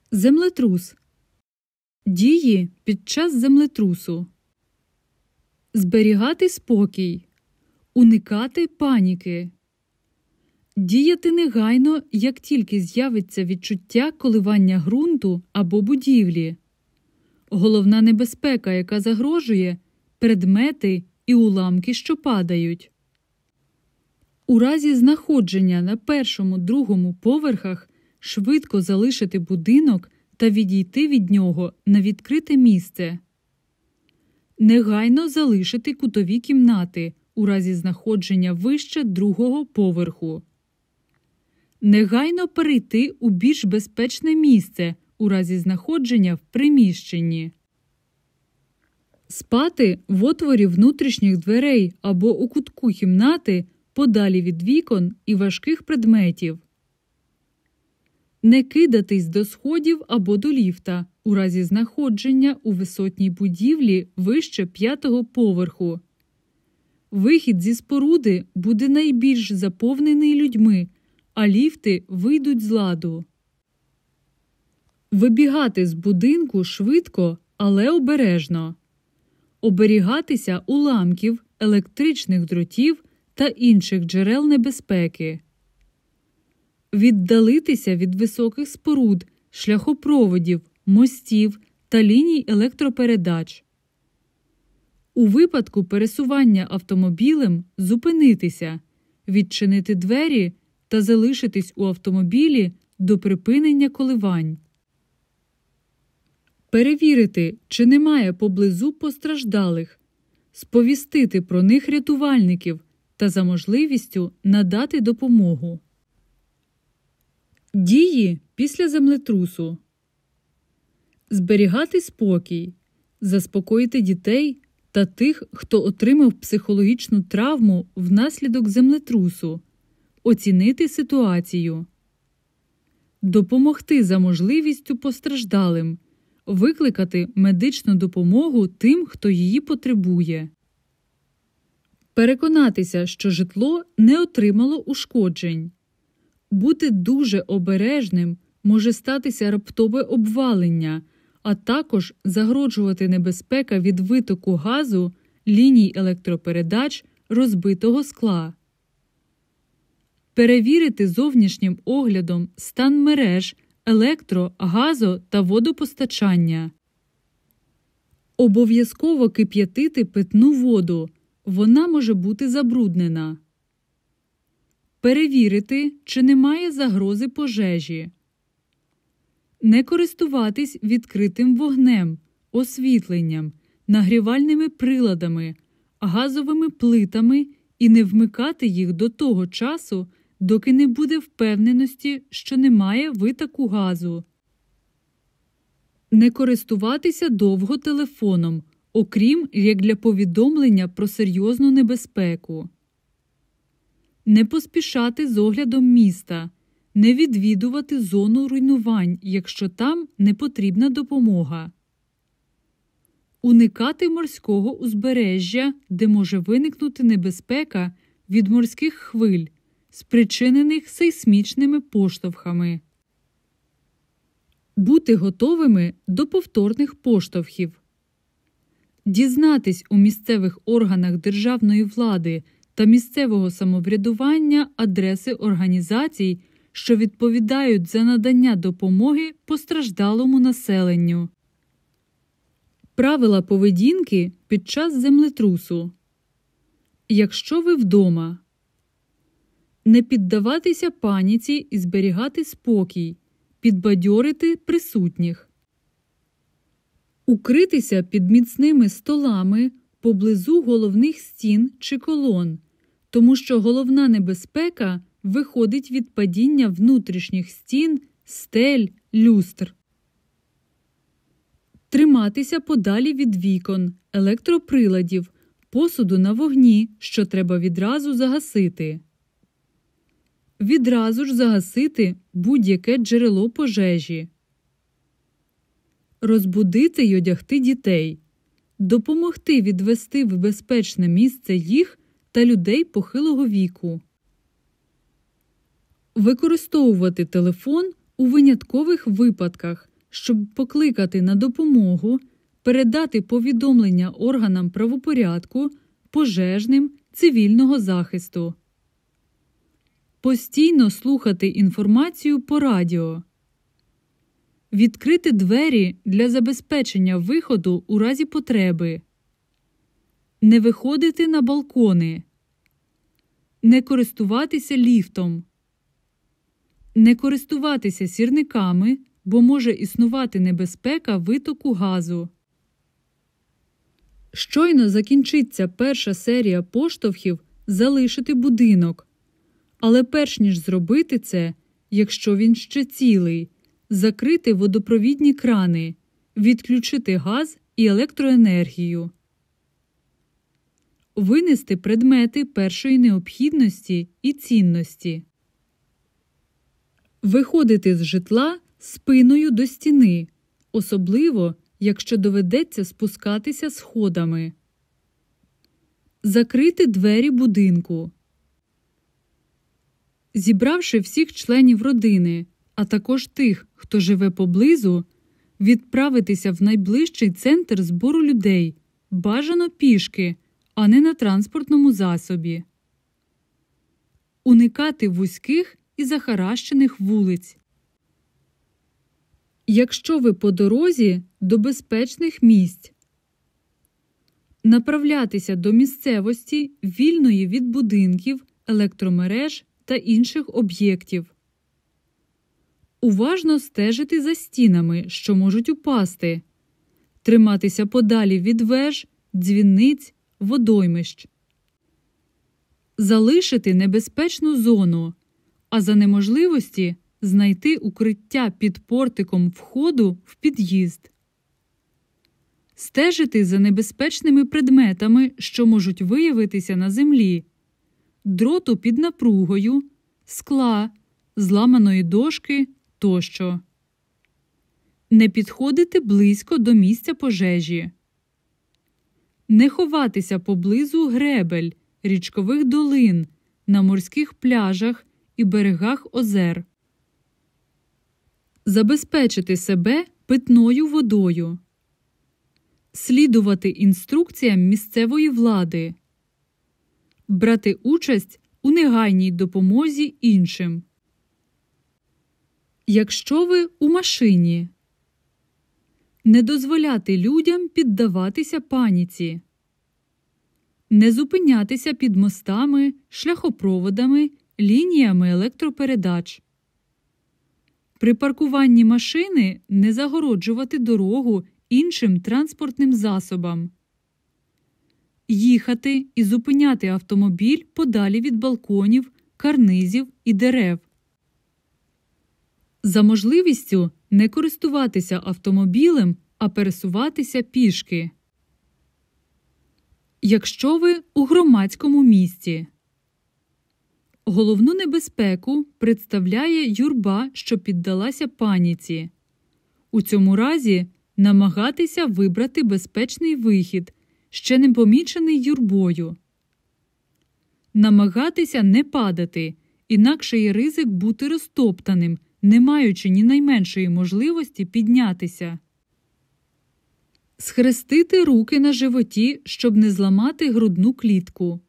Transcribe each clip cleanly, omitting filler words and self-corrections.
Землетрус. Дії під час землетрусу. Зберігати спокій. Уникати паніки. Діяти негайно, як тільки з'явиться відчуття коливання ґрунту або будівлі. Головна небезпека, яка загрожує – предмети і уламки, що падають. У разі знаходження на першому-другому поверхах швидко залишити будинок та відійти від нього на відкрите місце. Негайно залишити кутові кімнати у разі знаходження вище другого поверху. Негайно перейти у більш безпечне місце у разі знаходження в приміщенні. Спати в отворі внутрішніх дверей або у кутку кімнати подалі від вікон і важких предметів. Не кидатись до сходів або до ліфта у разі знаходження у висотній будівлі вище 5-го поверху. Вихід зі споруди буде найбільш заповнений людьми, а ліфти вийдуть з ладу. Вибігати з будинку швидко, але обережно. Оберігатися уламків, електричних дротів та інших джерел небезпеки. Віддалитися від високих споруд, шляхопроводів, мостів та ліній електропередач. У випадку пересування автомобілем зупинитися, відчинити двері та залишитись у автомобілі до припинення коливань. Перевірити, чи немає поблизу постраждалих, сповістити про них рятувальників та за можливістю надати допомогу. Дії після землетрусу. Зберігати спокій, заспокоїти дітей та тих, хто отримав психологічну травму внаслідок землетрусу, оцінити ситуацію. Допомогти за можливістю постраждалим, викликати медичну допомогу тим, хто її потребує. Переконатися, що житло не отримало ушкоджень. Бути дуже обережним може статися раптове обвалення, а також загрожувати небезпека від витоку газу, ліній електропередач, розбитого скла. Перевірити зовнішнім оглядом стан мереж, електро-, газо- та водопостачання. Обов'язково кип'ятити питну воду, вона може бути забруднена. Перевірити, чи немає загрози пожежі. Не користуватись відкритим вогнем, освітленням, нагрівальними приладами, газовими плитами і не вмикати їх до того часу, доки не буде впевненості, що немає витоку газу. Не користуватися довго телефоном, окрім як для повідомлення про серйозну небезпеку. Не поспішати з оглядом міста, не відвідувати зону руйнувань, якщо там не потрібна допомога. Уникати морського узбережжя, де може виникнути небезпека від морських хвиль, спричинених сейсмічними поштовхами. Бути готовими до повторних поштовхів. Дізнатись у місцевих органах державної влади та місцевого самоврядування адреси організацій, що відповідають за надання допомоги постраждалому населенню. Правила поведінки під час землетрусу. Якщо ви вдома. Не піддаватися паніці і зберігати спокій, підбадьорити присутніх. Укритися під міцними столами поблизу головних стін чи колон, тому що головна небезпека виходить від падіння внутрішніх стін, стель, люстр. Триматися подалі від вікон, електроприладів, посуду на вогні, що треба відразу загасити. Відразу ж загасити будь-яке джерело пожежі. Розбудити й одягти дітей. Допомогти відвести в безпечне місце їх та людей похилого віку. Використовувати телефон у виняткових випадках, щоб покликати на допомогу, передати повідомлення органам правопорядку, пожежним, цивільного захисту. Постійно слухати інформацію по радіо. Відкрити двері для забезпечення виходу у разі потреби. Не виходити на балкони. Не користуватися ліфтом. Не користуватися сірниками, бо може існувати небезпека витоку газу. Щойно закінчиться перша серія поштовхів залишити будинок. Але перш ніж зробити це, якщо він ще цілий, закрити водопровідні крани, відключити газ і електроенергію. Винести предмети першої необхідності і цінності. Виходити з житла спиною до стіни, особливо, якщо доведеться спускатися сходами. Закрити двері будинку. Зібравши всіх членів родини, а також тих, хто живе поблизу, відправитися в найближчий центр збору людей, бажано пішки, а не на транспортному засобі. Уникати вузьких і захаращених вулиць. Якщо ви по дорозі, до безпечних місць. Направлятися до місцевості, вільної від будинків, електромереж та інших об'єктів. Уважно стежити за стінами, що можуть упасти. Триматися подалі від веж, дзвіниць, водоймищ. Залишити небезпечну зону, а за неможливості знайти укриття під портиком входу в під'їзд. Стежити за небезпечними предметами, що можуть виявитися на землі, дроту під напругою, скла, зламаної дошки тощо. Не підходити близько до місця пожежі. Не ховатися поблизу гребель, річкових долин, на морських пляжах і берегах озер. Забезпечити себе питною водою. Слідувати інструкціям місцевої влади. Брати участь у негайній допомозі іншим. Якщо ви у машині. Не дозволяти людям піддаватися паніці. Не зупинятися під мостами, шляхопроводами, лініями електропередач. При паркуванні машини не загороджувати дорогу іншим транспортним засобам. Їхати і зупиняти автомобіль подалі від балконів, карнизів і дерев. За можливістю не користуватися автомобілем, а пересуватися пішки. Якщо ви у громадському місці. Головну небезпеку представляє юрба, що піддалася паніці. У цьому разі намагатися вибрати безпечний вихід, ще не помічений юрбою. Намагатися не падати, інакше є ризик бути розтоптаним, не маючи ні найменшої можливості піднятися. Схрестити руки на животі, щоб не зламати грудну клітку.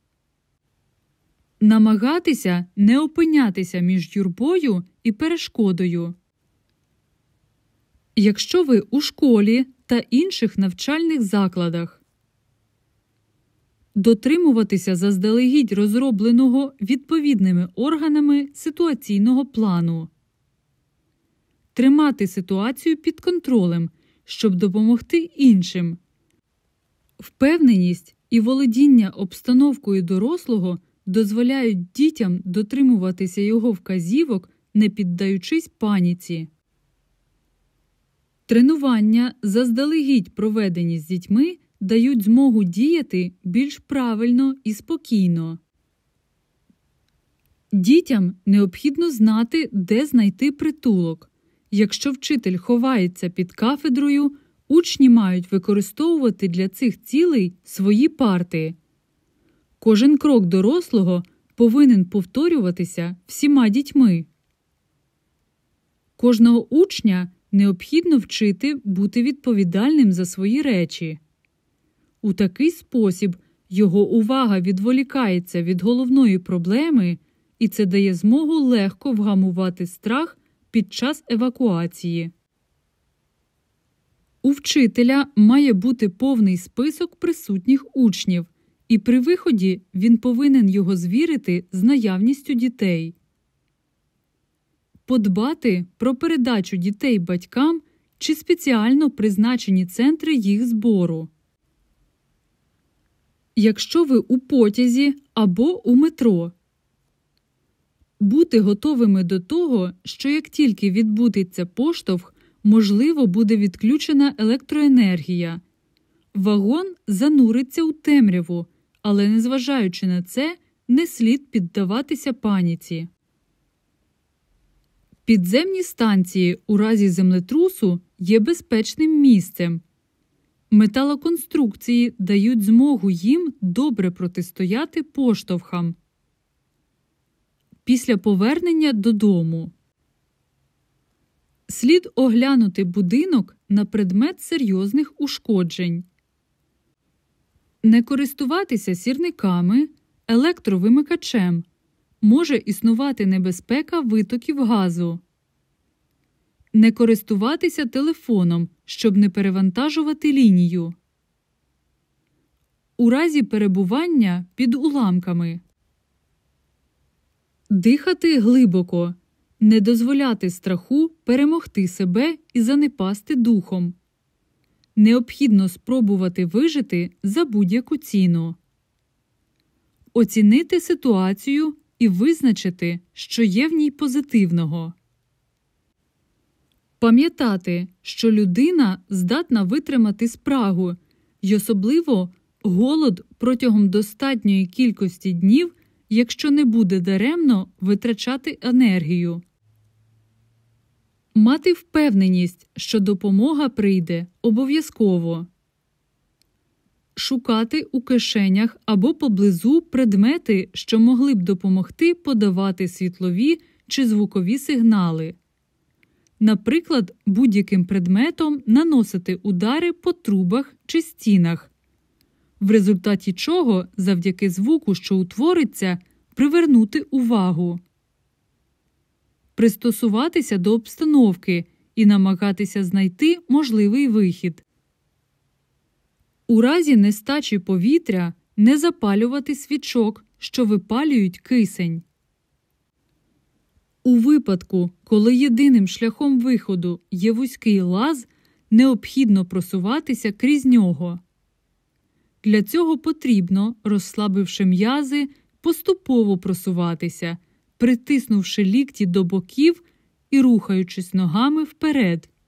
Намагатися не опинятися між юрбою і перешкодою. Якщо ви у школі та інших навчальних закладах. Дотримуватися заздалегідь розробленого відповідними органами ситуаційного плану. Тримати ситуацію під контролем, щоб допомогти іншим. Впевненість і володіння обстановкою дорослого дозволяють дітям дотримуватися його вказівок, не піддаючись паніці. Тренування, заздалегідь проведені з дітьми, дають змогу діяти більш правильно і спокійно. Дітям необхідно знати, де знайти притулок. Якщо вчитель ховається під кафедрою, учні мають використовувати для цих цілей свої парти. Кожен крок дорослого повинен повторюватися всіма дітьми. Кожного учня необхідно вчити бути відповідальним за свої речі. У такий спосіб його увага відволікається від головної проблеми, і це дає змогу легко вгамувати страх під час евакуації. У вчителя має бути повний список присутніх учнів, і при виході він повинен його звірити з наявністю дітей. Подбати про передачу дітей батькам чи спеціально призначені центри їх збору. Якщо ви у потязі або у метро, бути готовими до того, що як тільки відбудеться поштовх, можливо, буде відключена електроенергія. Вагон зануриться у темряву, але незважаючи на це, не слід піддаватися паніці. Підземні станції у разі землетрусу є безпечним місцем. Металоконструкції дають змогу їм добре протистояти поштовхам. Після повернення додому слід оглянути будинок на предмет серйозних ушкоджень. Не користуватися сірниками, електровимикачем. Може існувати небезпека витоків газу. Не користуватися телефоном, щоб не перевантажувати лінію. У разі перебування під уламками. Дихати глибоко. Не дозволяти страху перемогти себе і занепасти духом. Необхідно спробувати вижити за будь-яку ціну. Оцінити ситуацію і визначити, що є в ній позитивного. Пам'ятати, що людина здатна витримати спрагу, й особливо голод протягом достатньої кількості днів, якщо не буде даремно витрачати енергію. Мати впевненість, що допомога прийде обов'язково. Шукати у кишенях або поблизу предмети, що могли б допомогти подавати світлові чи звукові сигнали. Наприклад, будь-яким предметом наносити удари по трубах чи стінах, в результаті чого, завдяки звуку, що утвориться, привернути увагу. Пристосуватися до обстановки і намагатися знайти можливий вихід. У разі нестачі повітря не запалювати свічок, що випалюють кисень. У випадку, коли єдиним шляхом виходу є вузький лаз, необхідно просуватися крізь нього. Для цього потрібно, розслабивши м'язи, поступово просуватися, притиснувши лікті до боків і рухаючись ногами вперед.